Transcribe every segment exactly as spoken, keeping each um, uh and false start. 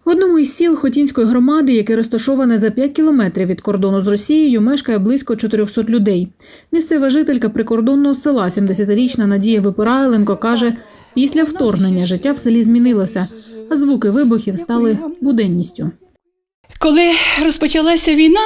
В одному із сіл Хотінської громади, яке розташоване за п'ять кілометрів від кордону з Росією, мешкає близько чотирьохсот людей. Місцева жителька прикордонного села, сімдесятирічна Надія Випирайленко, каже, після вторгнення життя в селі змінилося, а звуки вибухів стали буденністю. Коли розпочалася війна,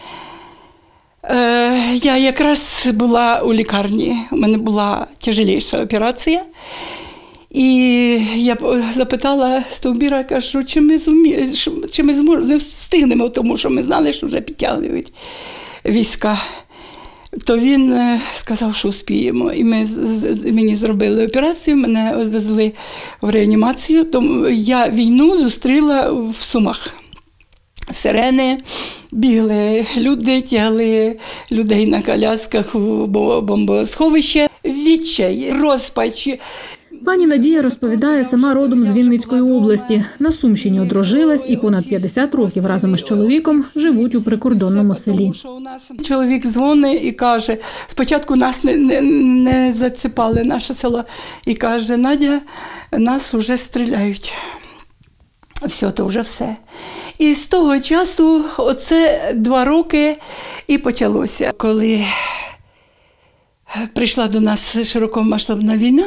я якраз була у лікарні, у мене була тяжеліша операція. І я запитала Стовбіра, кажу, чи ми, зумі... чи ми змож... не встигнемо, тому що ми знали, що вже підтягують війська. То він сказав, що успіємо. І ми... мені зробили операцію, мене відвезли в реанімацію. Тому я війну зустріла в Сумах. Сирени, бігли люди, тягли людей на колясках у бомбосховище. Відчай, розпач. Пані Надія розповідає, сама родом з Вінницької області. На Сумщині одружилась і понад п'ятдесят років разом із чоловіком живуть у прикордонному селі. Чоловік дзвонить і каже, спочатку нас не, не, не заціпали, наше село, і каже, Надя, нас вже стріляють. Все, то вже все. І з того часу, оце два роки і почалося. Коли прийшла до нас широкомасштабна війна,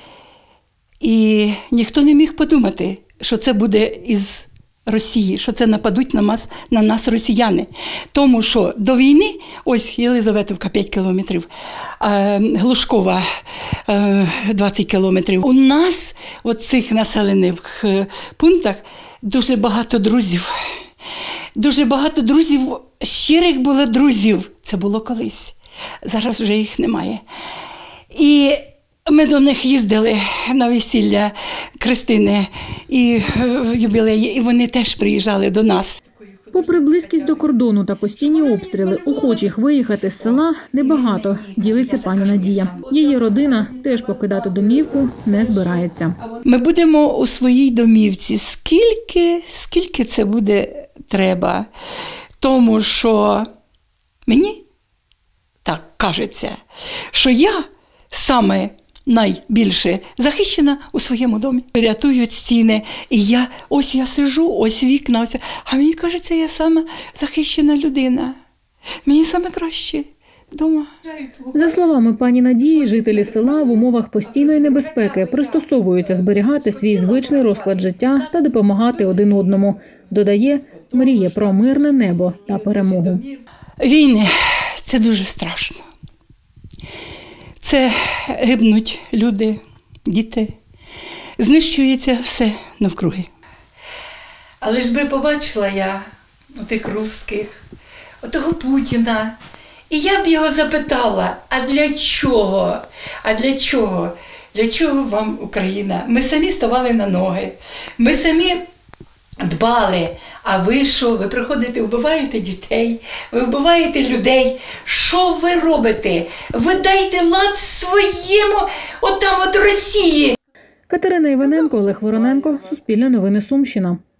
і ніхто не міг подумати, що це буде із Росії, що це нападуть на нас, на нас росіяни. Тому що до війни, ось Єлизаветівка п'ять кілометрів, Глушкова двадцять кілометрів. У нас в цих населених пунктах дуже багато друзів. Дуже багато друзів, щирих було друзів. Це було колись. Зараз вже їх немає. І ми до них їздили на весілля Кристини і юбілеї, і вони теж приїжджали до нас. Попри близькість до кордону та постійні обстріли, охочих виїхати з села небагато, ділиться пані Надія. Її родина теж покидати домівку не збирається. Ми будемо у своїй домівці, скільки, скільки це буде треба. Тому що мені так кажеться, що я саме найбільше захищена у своєму домі. Рятують стіни. І я, ось я сижу, ось вікна, ось, а мені кажеться, я сама захищена людина. Мені саме краще вдома. За словами пані Надії, жителі села в умовах постійної небезпеки пристосовуються зберігати свій звичний розклад життя та допомагати один одному. Додає, мріє про мирне небо та перемогу. Війни – це дуже страшно. Це гибнуть люди, діти, знищується все навкруги. Але ж би побачила я отих русських, отого Путіна, і я б його запитала, а для чого? А для чого? Для чого вам Україна? Ми самі ставали на ноги, ми самі дбали. А ви що? Ви приходите, вбиваєте дітей, ви вбиваєте людей. Що ви робите? Ви дайте лад своєму, отам от Росії. Катерина Іваненко, Олег Вороненко, Суспільне новини Сумщина.